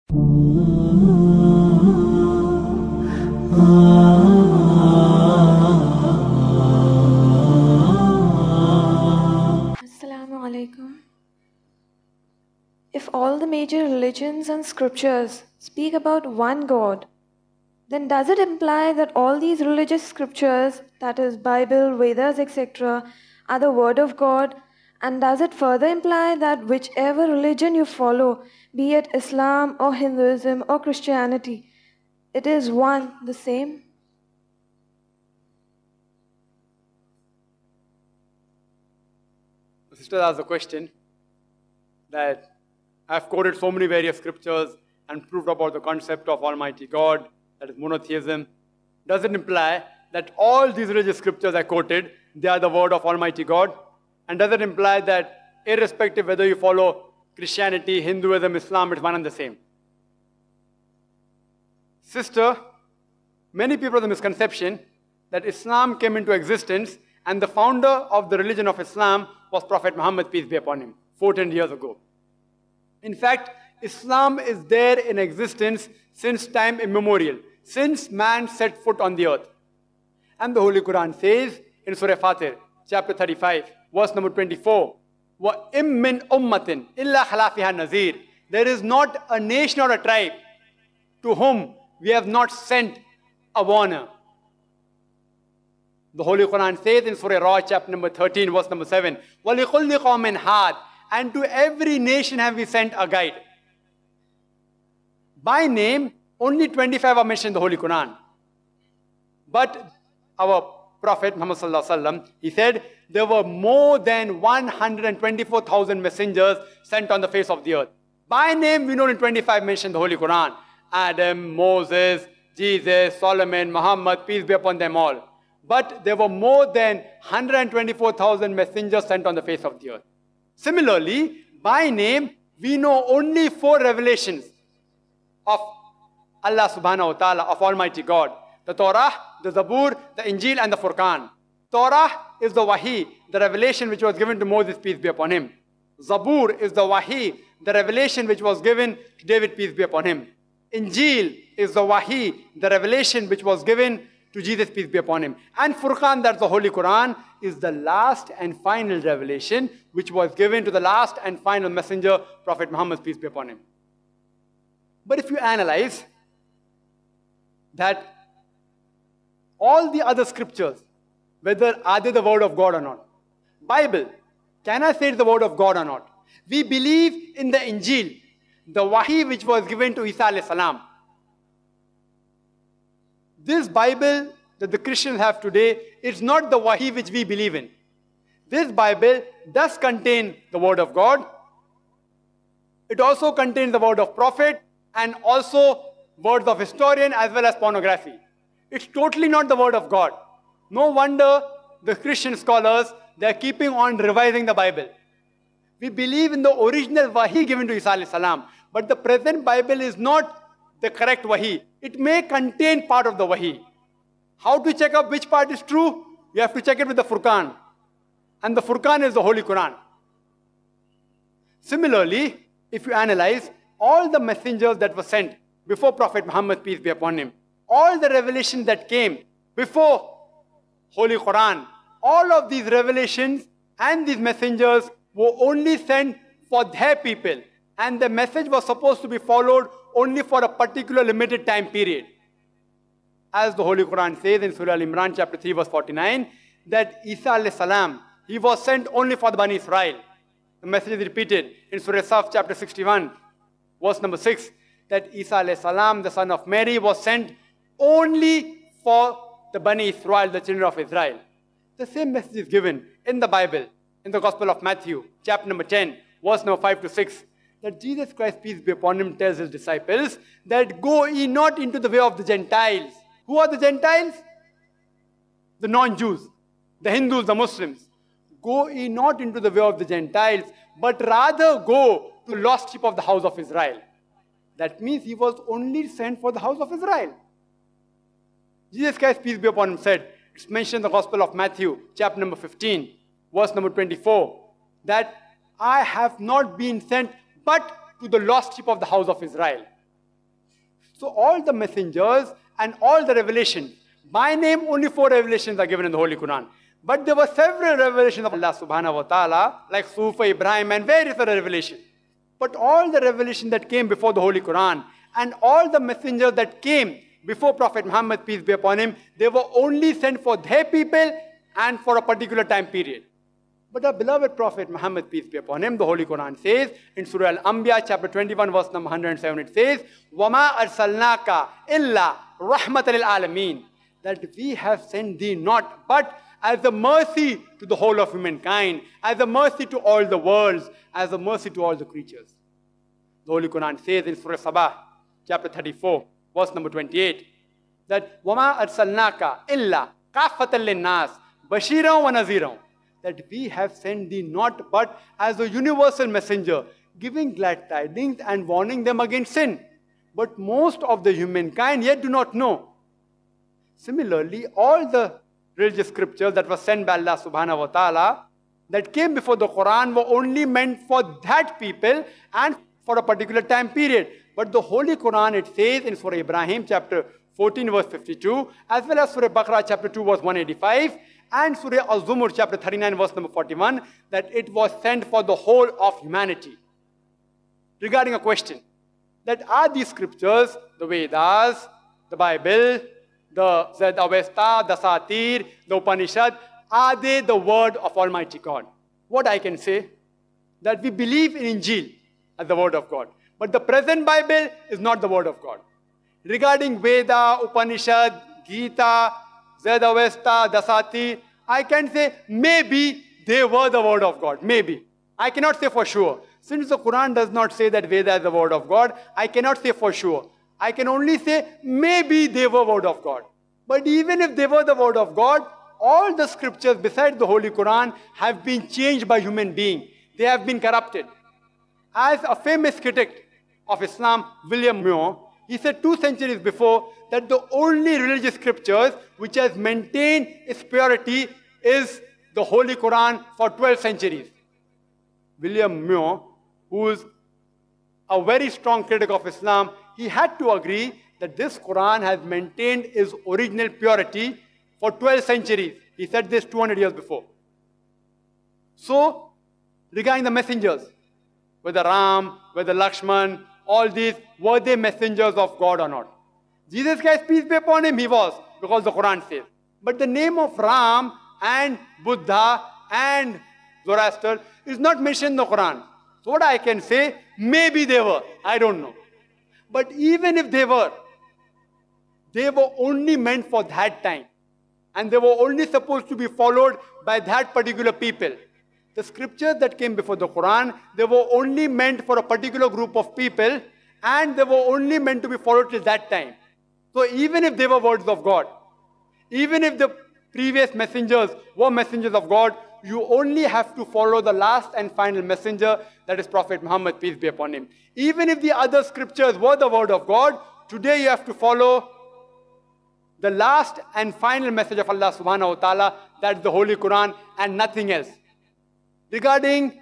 Assalamu alaikum. If all the major religions and scriptures speak about one God, then does it imply that all these religious scriptures, that is Bible, Vedas, etc., are the word of God? And does it further imply that whichever religion you follow, be it Islam or Hinduism or Christianity, it is one, the same? The sister asked the question that I've quoted so many various scriptures and proved about the concept of Almighty God, that is monotheism. Does it imply that all these religious scriptures I quoted, they are the word of Almighty God? And does it imply that irrespective whether you follow Christianity, Hinduism, Islam, it's one and the same? Sister, many people have the misconception that Islam came into existence and the founder of the religion of Islam was Prophet Muhammad, peace be upon him, 14 years ago. In fact, Islam is there in existence since time immemorial, since man set foot on the earth. And the Holy Quran says in Surah Fatir, chapter 35, verse number 24, وَإِم مِّنْ أُمَّةٍ إِلَّا خَلَافِهَا نَذِيرٌ. There is not a nation or a tribe to whom we have not sent a warner. The Holy Quran says in Surah Ra, chapter number 13, verse number 7, وَلِكُلِّ قَوْمٍ هَادٍ. And to every nation have we sent a guide. By name, only 25 are mentioned in the Holy Quran. But our Prophet Muhammad Sallallahu Alaihi Wasallam, he said, there were more than 124,000 messengers sent on the face of the earth. By name, we know only 25 mentioned in the Holy Quran. Adam, Moses, Jesus, Solomon, Muhammad, peace be upon them all. But there were more than 124,000 messengers sent on the face of the earth. Similarly, by name, we know only 4 revelations of Allah subhanahu wa ta'ala, of Almighty God. The Torah, the Zabur, the Injil and the Furqan. Torah is the Wahi, the revelation which was given to Moses, peace be upon him. Zabur is the Wahi, the revelation which was given to David, peace be upon him. Injil is the Wahi, the revelation which was given to Jesus, peace be upon him. And Furqan, that's the Holy Quran, is the last and final revelation which was given to the last and final messenger, Prophet Muhammad, peace be upon him. But if you analyze that all the other scriptures, whether are they the word of God or not, Bible, can I say it's the word of God or not? We believe in the Injil, the Wahi which was given to Isa alayhi salam. This Bible that the Christians have today is not the Wahi which we believe in. This Bible does contain the word of God. It also contains the word of prophet and also words of historian as well as pornography. It's totally not the word of God. No wonder the Christian scholars, they're keeping on revising the Bible. We believe in the original Wahi given to Isa alayhi salam, but the present Bible is not the correct Wahi. It may contain part of the Wahi. How to check up which part is true? You have to check it with the Furqan. And the Furqan is the Holy Quran. Similarly, if you analyze all the messengers that were sent before Prophet Muhammad, peace be upon him, all the revelations that came before Holy Quran, all of these revelations and these messengers were only sent for their people. And the message was supposed to be followed only for a particular limited time period. As the Holy Quran says in Surah Al-Imran, chapter 3, verse 49, that Isa alayhi salam, he was sent only for the Bani Israel. The message is repeated in Surah Saf, chapter 61, verse number 6, that Isa alayhi salam, the son of Mary, was sent only for the Bani Israel, the children of Israel. The same message is given in the Bible, in the Gospel of Matthew, chapter number 10, verse number 5 to 6, that Jesus Christ, peace be upon him, tells his disciples that go ye not into the way of the Gentiles. Who are the Gentiles? The non-Jews, the Hindus, the Muslims. Go ye not into the way of the Gentiles, but rather go to the lost sheep of the house of Israel. That means he was only sent for the house of Israel. Jesus Christ, peace be upon him, said, it's mentioned in the Gospel of Matthew, chapter number 15, verse number 24, that I have not been sent but to the lost sheep of the house of Israel. So all the messengers and all the revelations, by name only 4 revelations are given in the Holy Quran. But there were several revelations of Allah subhanahu wa ta'ala, like Sufa, Ibrahim and various other revelations. But all the revelation that came before the Holy Quran and all the messengers that came before Prophet Muhammad, peace be upon him, they were only sent for their people and for a particular time period. But our beloved Prophet Muhammad, peace be upon him, the Holy Quran says in Surah Al-Anbiya, chapter 21, verse number 107, it says, وَمَا أَرْسَلْنَاكَ إِلَّا رَحْمَةً لِلْعَالَمِينَ, that we have sent thee not but as a mercy to the whole of humankind, as a mercy to all the worlds, as a mercy to all the creatures. The Holy Quran says in Surah Sabah, chapter 34, verse number 28, that وَمَا أَرْسَلْنَاكَ إِلَّا كَافَّةً لِلنَّاسِ بَشِيرًا وَنَذِيرًا, that we have sent thee not but as a universal messenger, giving glad tidings and warning them against sin. But most of the humankind yet do not know. Similarly, all the religious scriptures that were sent by Allah subhanahu wa ta'ala that came before the Quran were only meant for that people and for a particular time period. But the Holy Quran, it says in Surah Ibrahim, chapter 14, verse 52, as well as Surah Baqarah, chapter 2, verse 185, and Surah Az-Zumur, chapter 39, verse number 41, that it was sent for the whole of humanity. Regarding a question, that are these scriptures, the Vedas, the Bible, the Zed-Avesta, the Satir, the Upanishad, are they the word of Almighty God? What I can say, that we believe in Injil as the word of God. But the present Bible is not the word of God. Regarding Veda, Upanishad, Gita, Zed-Avesta, the Satir, I can say maybe they were the word of God. Maybe. I cannot say for sure. Since the Quran does not say that Veda is the word of God, I cannot say for sure. I can only say maybe they were word of God. But even if they were the word of God, all the scriptures besides the Holy Quran have been changed by human beings. They have been corrupted. As a famous critic of Islam, William Muir, he said 2 centuries before that the only religious scriptures which has maintained its purity is the Holy Quran for 12 centuries. William Muir, who is a very strong critic of Islam, he had to agree that this Quran has maintained its original purity for 12 centuries. He said this 200 years before. So, regarding the messengers, whether Ram, whether Lakshman, all these, were they messengers of God or not? Jesus Christ, peace be upon him, he was, because the Quran says. But the name of Ram and Buddha and Zoroaster is not mentioned in the Quran. So what I can say, maybe they were, I don't know. But even if they were only meant for that time. And they were only supposed to be followed by that particular people. The scriptures that came before the Quran, they were only meant for a particular group of people, and they were only meant to be followed till that time. So even if they were words of God, even if the previous messengers were messengers of God, you only have to follow the last and final messenger, that is Prophet Muhammad, peace be upon him. Even if the other scriptures were the word of God, today you have to follow the last and final message of Allah subhanahu wa ta'ala, that is the Holy Quran and nothing else. Regarding,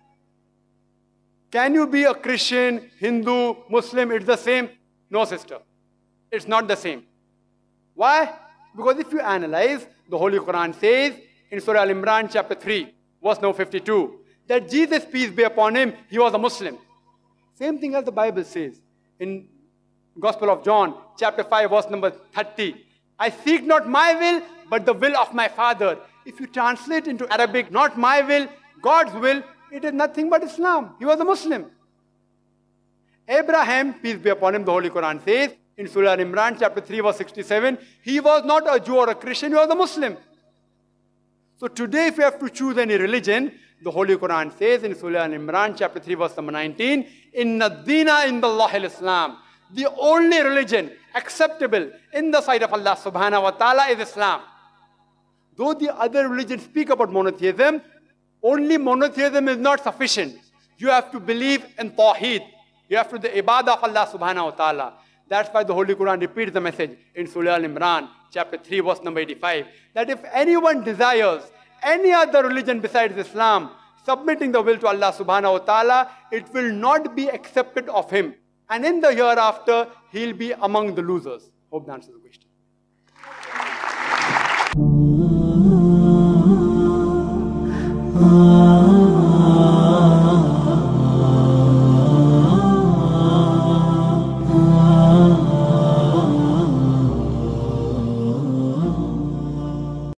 can you be a Christian, Hindu, Muslim, it's the same? No, sister. It's not the same. Why? Because if you analyze, the Holy Quran says in Surah Al-Imran chapter 3, verse number 52, that Jesus, peace be upon him, he was a Muslim. Same thing as the Bible says in Gospel of John chapter 5, verse number 30. I seek not my will, but the will of my Father. If you translate into Arabic, not my will, God's will, it is nothing but Islam. He was a Muslim. Abraham, peace be upon him, the Holy Quran says in Surah Al-Imran chapter 3, verse 67, he was not a Jew or a Christian, he was a Muslim. So today if you have to choose any religion, the Holy Quran says in Surah Al-Imran chapter 3, verse number 19, Inna Dina indallahi al-Islam. The only religion acceptable in the sight of Allah subhanahu wa ta'ala is Islam. Though the other religions speak about monotheism, only monotheism is not sufficient. You have to believe in Tawheed. You have to do the ibadah of Allah subhanahu wa ta'ala. That's why the Holy Quran repeats the message in Surah Al-Imran, chapter 3, verse number 85, that if anyone desires any other religion besides Islam, submitting the will to Allah subhanahu wa ta'ala, it will not be accepted of him. And in the hereafter, he'll be among the losers. Hope that answers the question.